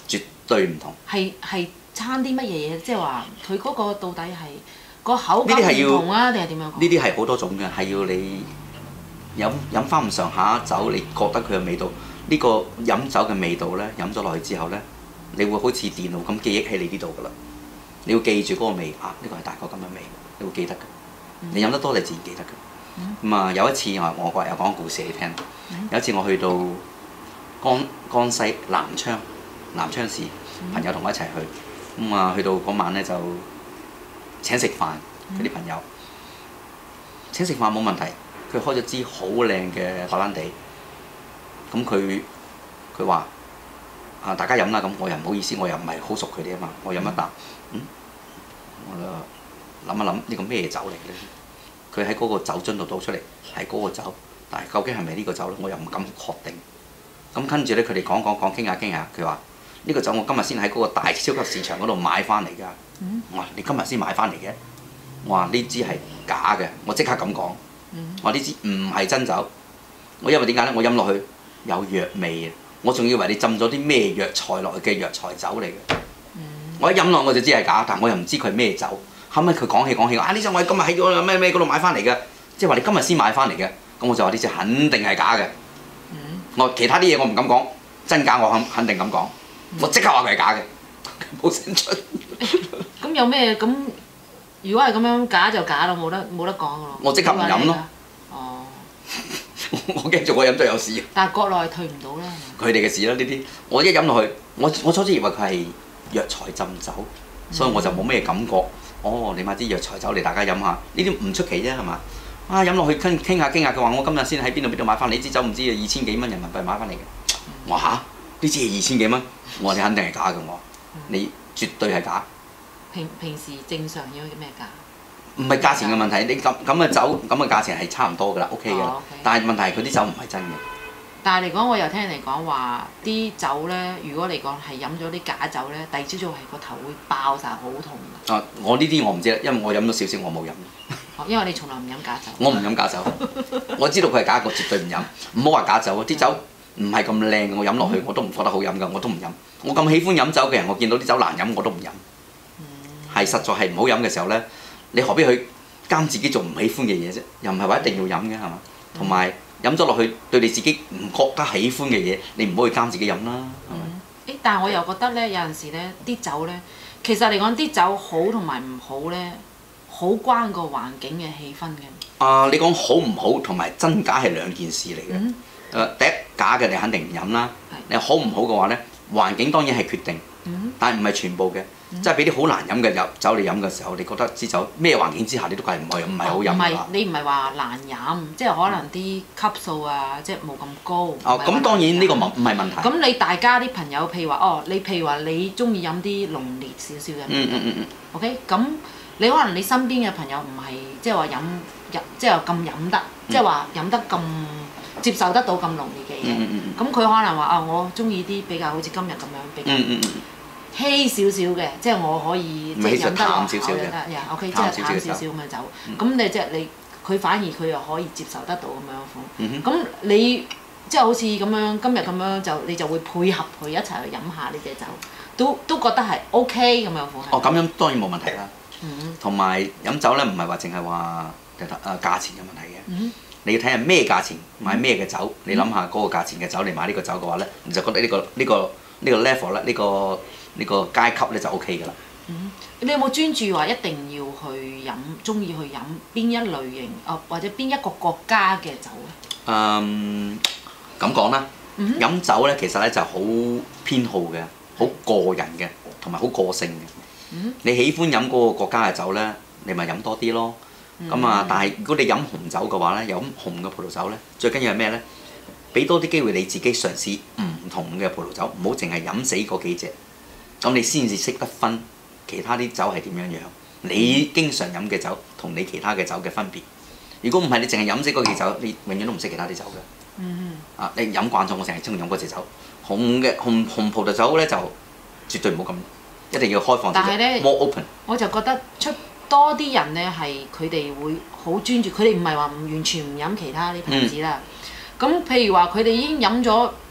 C: 絕對唔同。
D: 係係差啲乜嘢嘢？即係話佢嗰個到底係個口感
C: 呢啲係要
D: 唔同啊，定係點樣講？
C: 呢啲係好多種嘅，係要你飲飲翻唔上下酒，你覺得佢嘅味道。呢、個飲酒嘅味道咧，飲咗落去之後咧，你會好似電腦咁記憶喺你呢度噶啦。你要記住嗰個味啊，呢、個係大概咁嘅味，你會記得嘅。
D: 嗯、
C: 你飲得多，你自然記得嘅。咁啊、嗯，有一次我我個人有講個故事你聽。
D: 嗯、
C: 有一次我去到江江西南昌南昌市，朋友同我一齊去。咁啊，去到嗰晚咧就請食飯，嗰啲朋友、嗯、請食飯冇問題。佢開咗支好靚嘅白蘭地。咁佢佢話啊，大家飲啦，咁我又唔好意思，我又唔係好熟佢哋啊嘛，我飲一啖，嗯，我就諗一諗呢個咩酒嚟嘅咧？佢喺嗰個酒樽度倒出嚟係嗰個酒，但係究竟係咪呢個酒咧？我又唔敢確定。咁跟住咧，佢哋講講講傾下傾下，佢話呢個酒我今日先喺嗰個大超級市場嗰度買翻嚟㗎。我話你今日先買翻嚟嘅？我話呢支係假嘅，我即刻咁講。我話呢支唔係真酒，我因為點解咧？我飲落去有藥味啊！我仲以為你浸咗啲咩藥材落去嘅藥材酒嚟嘅。嗯、我一飲落我就知係假，但我又唔知佢係咩酒。後尾佢講起講起，啊呢隻我係今日喺嗰個咩咩嗰度買翻嚟嘅，即係話你今日先買翻嚟嘅。咁我就話呢隻肯定係假嘅。嗯、我其他啲嘢我唔敢講，真假我肯肯定咁講。嗯、我即刻話佢係假嘅，冇聲出。
D: 咁有咩咁？如果係咁樣假就假咯，冇得冇得講噶咯。
C: 我即刻唔飲咯。
D: 哦。
C: 我驚做我飲咗有事。
D: 但係國內退唔到啦。
C: 佢哋嘅事啦，呢啲我一飲落去，我我初初以為佢係藥材浸酒，所以我就冇咩感覺。哦，你買啲藥材酒嚟大家飲下，呢啲唔出奇啫，係嘛？啊，飲落去傾傾下傾下，佢話我今日先喺邊度邊度買翻嚟，呢支酒唔知啊二千幾蚊人民幣買翻嚟嘅。我話嚇，呢支係二千幾蚊，我話你肯定係假嘅，我你絕對係假。
D: 平平時正常要咩價？
C: 唔係價錢嘅問題，你咁咁嘅酒咁嘅價錢係差唔多㗎啦 ，OK 㗎啦。哦 okay. 但係問題係佢啲酒唔係真嘅。
D: 但係嚟講，我又聽人哋講話啲酒咧，如果嚟講係飲咗啲假酒咧，第二朝早係個頭會爆晒，好痛㗎。
C: 啊！我呢啲我唔知啦，因為我飲咗少少，我冇飲。
D: 因為你從來唔飲假酒。
C: 我唔飲假酒，我知道佢係假，我絕對唔飲。唔好話假酒啊，啲酒唔係咁靚嘅，我飲落去我都唔覺得好飲㗎，我都唔飲。我咁喜歡飲酒嘅人，我見到啲酒難飲我都唔飲。係、嗯、實在係唔好飲嘅時候咧，你何必去監自己做唔喜歡嘅嘢啫？又唔係話一定要飲嘅係嘛？同埋飲咗落去對你自己唔覺得喜歡嘅嘢，你唔好去監自己飲啦，係咪？誒，
D: 但係我又覺得咧，有陣時咧，啲酒咧，其實嚟講啲酒好同埋唔好咧，好關個環境嘅氣氛嘅。啊、
C: 呃，你講好唔好同埋真假係兩件事嚟嘅。誒、嗯呃，第一假嘅你肯定唔飲啦。是你好唔好嘅話咧，環境當然係決定，嗯、但係唔係全部嘅。即係俾啲好難飲嘅酒酒你飲嘅時候，你覺得支酒咩環境之下你都係唔係唔係好飲㗎？唔係
D: 你唔係話難飲，即係可能啲級數啊，即係冇咁高。
C: 哦，咁當然呢個唔唔係問題。
D: 咁你大家啲朋友，譬如話哦，你譬如話你中意飲啲濃烈少少嘅。
C: 嗯嗯嗯嗯。
D: OK，咁你可能你身邊嘅朋友唔係即係話飲飲即係咁飲得，即係話飲得咁接受得到咁濃烈嘅嘢。嗯嗯嗯。咁佢可能話啊，我中意啲比較好似今日咁樣比較。嗯嗯嗯。稀少少嘅，即係我可以即係飲得落口嘅，OK，即係淡少少咁嘅酒。咁你即係你，佢反而佢又可以接受得到咁樣款。咁你即係好似咁樣今日咁樣就你就會配合佢一齊去飲下呢隻酒，都都覺得係 OK 咁樣款。
C: 哦，咁樣當然冇問題啦。同埋飲酒咧，唔係話淨係話誒價錢嘅問題嘅。你要睇下咩價錢買咩嘅酒，你諗下嗰個價錢嘅酒，你買呢個酒嘅話咧，你就覺得呢個呢個呢個 level 咧，呢個。呢個階級咧就 O K 㗎啦。
D: 嗯，你有冇專注話一定要去飲，中意去飲邊一類型啊，或者邊一個國家嘅酒咧？
C: 嗯，咁講啦，嗯、飲酒咧其實咧就好偏好嘅，好個人嘅，同埋好個性嘅。嗯、你喜歡飲嗰個國家嘅酒咧，你咪飲多啲咯。咁、嗯、啊，但係如果你飲紅酒嘅話咧，飲紅嘅葡萄酒咧，最緊要係咩咧？俾多啲機會你自己嘗試唔同嘅葡萄酒，唔好淨係飲死嗰幾隻。咁你先至識得分其他啲酒係點樣樣，你經常飲嘅酒同你其他嘅酒嘅分別。如果唔係你淨係飲死嗰幾酒，你永遠都唔識其他啲酒嘅。嗯、啊，你飲慣咗，我成日中意飲嗰隻酒。紅嘅紅紅葡萄酒咧就絕對唔好咁，一定要開放啲。
D: 但係咧
C: more open。我
D: 就覺得出多啲人咧係佢哋會好專注，佢哋唔係話唔完全唔飲其他啲牌子啦。咁、嗯、譬如話佢哋已經飲咗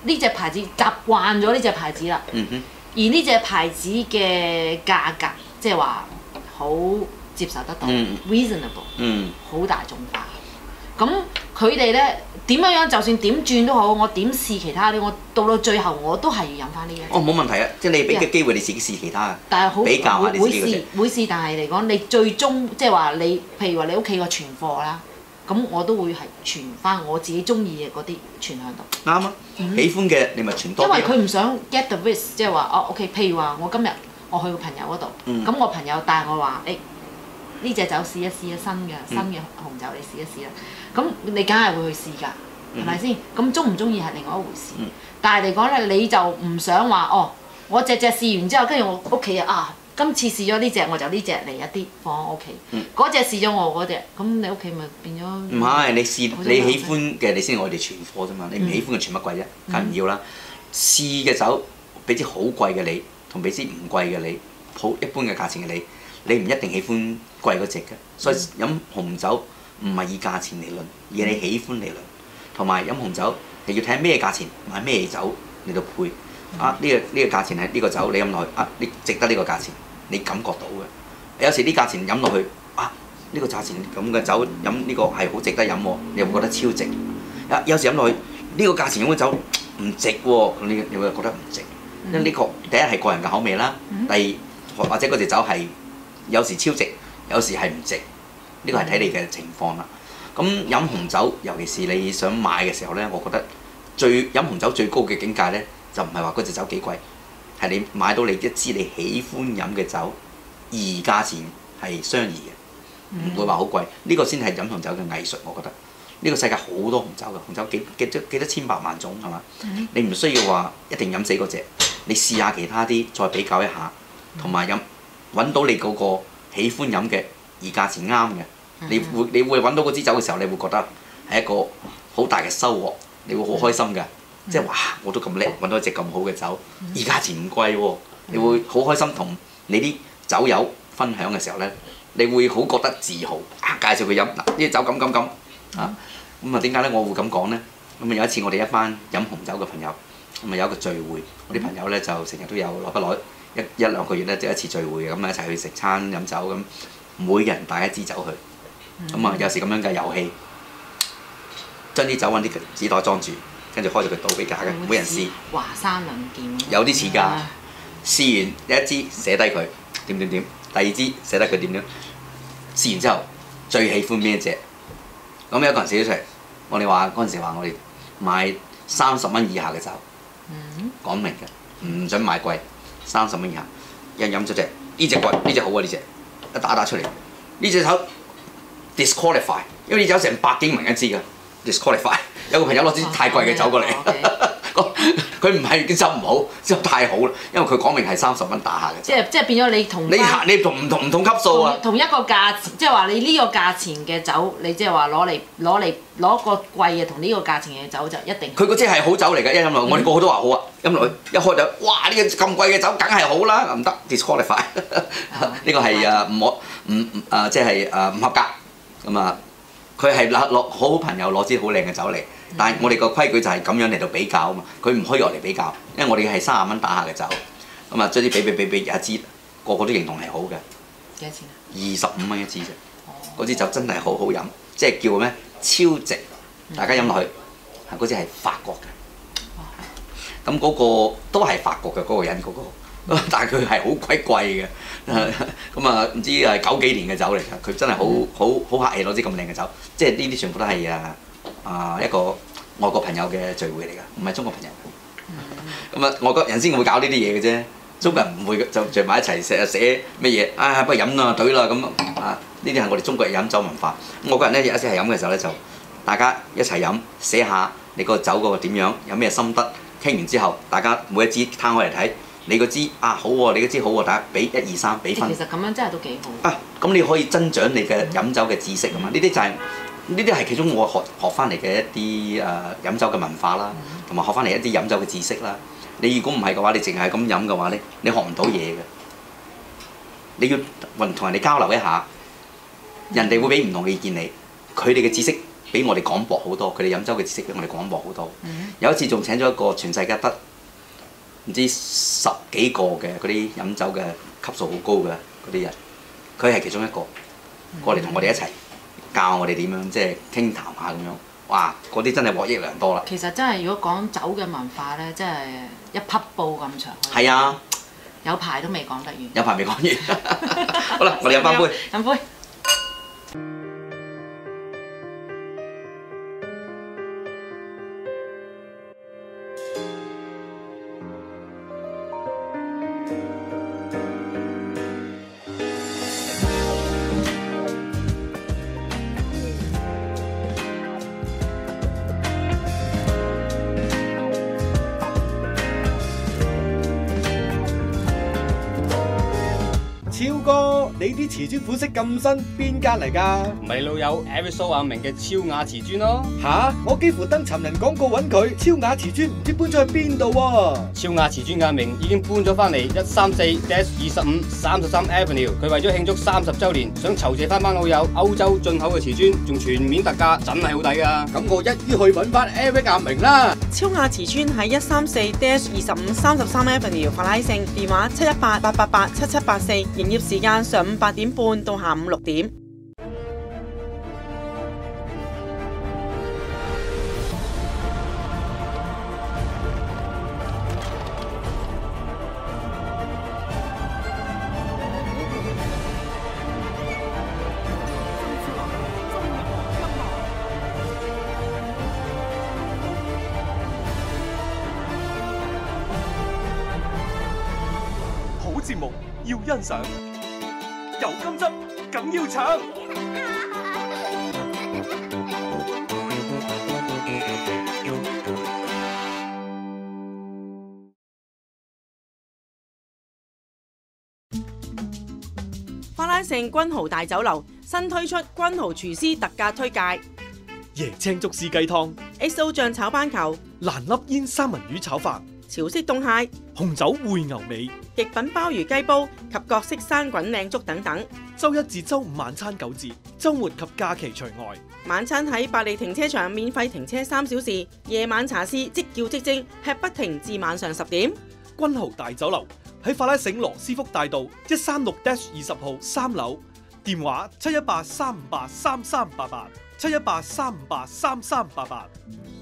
D: 呢隻牌子習慣咗呢隻牌子啦，
C: 嗯哼，
D: 而呢隻牌子嘅價格即係話好接受得到、
C: 嗯、
D: reasonable，
C: 嗯，
D: 好大眾化。咁佢哋咧點樣樣，就算點轉都好，我點試其他啲，我到到最後我都係要飲翻呢一隻。
C: 哦，冇問題啊，即係你俾嘅機會你自己試其他啊，
D: 但係好
C: 比較下你自
D: 會
C: 己嗰隻
D: 試會試，但係嚟講你最終即係話你，譬如話你屋企個存貨啦，咁我都會係存翻我自己中意嘅嗰啲存喺度。
C: 啱啊，喜歡嘅你咪存多啲。
D: 因為佢唔想 get the risk， 即係話哦 OK， 譬如話我今日我去個朋友嗰度，咁、
C: 嗯、
D: 我朋友帶我話誒呢隻酒試一試啊，新嘅新嘅紅酒你試一試啦。咁你梗係會去試㗎，係咪先？咁中唔中意係另外一回事。
C: 嗯、
D: 但係嚟講咧，你就唔想話哦，我隻隻試完之後，跟住我屋企啊，今次試咗呢隻我就呢隻嚟一啲放喺屋企。嗰隻、嗯、試咗我嗰隻，咁你屋企咪變咗？唔係，
C: 你試你喜歡嘅你先我哋存貨啫嘛，你唔喜歡嘅存乜貴啫？梗係唔要啦。試嘅酒俾支好貴嘅你，同俾支唔貴嘅你，好一般嘅價錢嘅你，你唔一定喜歡貴嗰隻嘅。所以飲紅酒唔係以價錢嚟論，而係你喜歡嚟論。同埋飲紅酒係要睇咩價錢買咩酒嚟到配。啊呢、這個呢、這個價錢係呢個酒你飲落去啊，你值得呢個價錢，你感覺到嘅。有時啲價錢飲落去啊，呢、這個價錢咁嘅酒飲呢個係好值得飲喎，你會覺得超值。啊有時飲落去呢、這個價錢咁嘅酒唔值喎，你你會覺得唔值。因為呢個第一係個人嘅口味啦，第二或者嗰隻酒係有時超值，有時係唔值，呢個係睇你嘅情況啦。咁飲紅酒，尤其是你想買嘅時候呢，我覺得最飲紅酒最高嘅境界呢，就唔係話嗰隻酒幾貴，係你買到你一支你喜歡飲嘅酒，而價錢係相宜嘅，唔會話好貴。呢、這個先係飲紅酒嘅藝術，我覺得。呢、這個世界好多紅酒嘅，紅酒幾幾多幾多千百萬種係嘛？嗯、你唔需要話一定飲死嗰隻，你試下其他啲，再比較一下，同埋飲揾到你嗰個喜歡飲嘅而價錢啱嘅。你會你會揾到嗰支酒嘅時候，你會覺得係一個好大嘅收穫，你會好開心嘅。即係哇，我都咁叻揾到一隻咁好嘅酒，而價錢唔貴喎，你會好開心同你啲酒友分享嘅時候呢，你會好覺得自豪。啊，介紹佢飲嗱呢隻酒咁咁咁啊，咁啊點解呢？我會咁講呢？咁啊有一次我哋一班飲紅酒嘅朋友，咁啊有一個聚會，我啲朋友呢就成日都有耐不耐一一兩個月呢就一次聚會嘅，咁啊一齊去食餐飲酒咁，每人帶一支酒去。咁啊，有時咁樣嘅遊戲，將啲酒揾啲紙袋裝住，跟住開咗佢倒俾大家嘅，每人試。
D: 華山論劍。有
C: 啲似㗎。試完有一支寫低佢點點點，第二支寫低佢點點。試完之後最喜歡邊一隻？咁有一個人寫咗出嚟，我哋話嗰陣時話我哋買三十蚊以下嘅酒，講明嘅，唔準買貴，三十蚊以下。一飲咗隻呢隻貴，呢隻好啊呢隻，一打打出嚟，呢隻酒。disqualify， 因為呢隻酒成百幾蚊一支㗎 disqualify。有個朋友攞支太貴嘅酒過嚟，佢唔係啲酒唔好，酒太好啦，因為佢講明係三十蚊打下嘅。即係
D: 即係變咗你同
C: 你你同唔同唔同級數啊？
D: 同一個價錢，即係話你呢個價錢嘅酒，你即係話攞嚟攞嚟攞個貴嘅同呢個價錢嘅酒就一定。
C: 佢嗰支係好酒嚟嘅，一飲落去，我哋個個都話好啊，飲落去一開就哇呢個咁貴嘅酒梗係好啦，唔得 disqualify。呢個係誒唔可唔誒即係誒唔合格。咁啊，佢係攞攞好好朋友攞支好靚嘅酒嚟，但係我哋個規矩就係咁樣嚟到比較啊嘛。佢唔可以落嚟比較，因為我哋係三十蚊打下嘅酒，咁啊將啲比比比比有一支，個個都認同係好嘅。
D: 幾多錢啊？
C: 二十五蚊一支啫，嗰支酒真係好好飲，即係叫咩超值，大家飲落去，嗰支係法國嘅，咁嗰個都係法國嘅嗰個人嗰個。但係佢係好鬼貴嘅，咁啊唔知係九幾年嘅酒嚟㗎，佢真係好好好客氣攞支咁靚嘅酒，即係呢啲全部都係啊啊一個外國朋友嘅聚會嚟㗎，唔係中國朋友。咁啊外國人先會搞呢啲嘢嘅啫，中國人唔會就聚埋一齊寫寫咩嘢，啊不如飲啦隊啦咁啊，呢啲係我哋中國人飲酒文化。外國人咧有一次係飲嘅時候咧就大家一齊飲，寫下你個酒嗰個點樣，有咩心得，傾完之後大家每一支攤開嚟睇。你個支啊好喎，你個支好喎，大家俾一二三俾分。
D: 其實咁樣真係都幾好。
C: 啊，咁你可以增長你嘅飲酒嘅知識啊嘛！呢啲就係呢啲係其中我學學翻嚟嘅一啲誒飲酒嘅文化啦，同埋學翻嚟一啲飲酒嘅知識啦。你如果唔係嘅話，你淨係咁飲嘅話咧，你學唔到嘢嘅。你要同人哋交流一下，人哋會俾唔同嘅意見你，佢哋嘅知識比我哋廣博好多，佢哋飲酒嘅知識比我哋廣博好多。有一次仲請咗一個全世界得唔知十幾個嘅嗰啲飲酒嘅級數好高嘅嗰啲人，佢係其中一個過嚟同我哋一齊教我哋點樣即係傾談下咁樣。哇！嗰啲真係獲益良多啦。
D: 其實真係如果講酒嘅文化咧，真係一匹布咁長。
C: 係啊，
D: 有排都未講得完。
C: 有排未講完。好啦，我哋飲翻杯。
D: 飲杯。
E: 超哥，你啲瓷磚款式咁新，邊間嚟㗎？
F: 咪老友 Eric 阿明嘅超雅瓷磚咯。
E: 吓，我幾乎登尋人廣告揾佢，超雅瓷磚唔知搬咗去邊度喎？
F: 超雅瓷磚嘅阿明已經搬咗翻嚟一三四 dash 二十五三十三 Avenue， 佢為咗慶祝三十週年，想籌謝翻班老友歐洲進口嘅瓷磚，仲全面特價，真係好抵㗎。
E: 咁我一於去揾翻 Eric 阿明啦。
A: 超雅瓷磚喺一三四 dash 二十五三十三 Avenue 法拉盛，電話七一八八八八七七八四，營業時間上午八點半到下午六點。
E: 好節目要欣賞，有金汁梗要搶。
A: 法拉盛君豪大酒樓新推出君豪廚師特價推介：
E: 椰青竹絲雞湯、
A: X O 醬炒班球、
E: 蘭粒煙三文魚炒飯、
A: 潮式凍蟹、
E: 紅酒燴牛尾、
A: 極品鮑魚雞煲及各式生滾靚粥等等。
E: 周一至周五晚餐九折，周末及假期除外。
A: 晚餐喺百利停車場免費停車三小時，夜晚茶肆即叫即蒸，吃不停至晚上十點。
E: 君豪大酒樓喺法拉盛羅斯福大道一三六 dash 二十號三樓，電話七一八三五八三三八八，七一八三五八三三八八。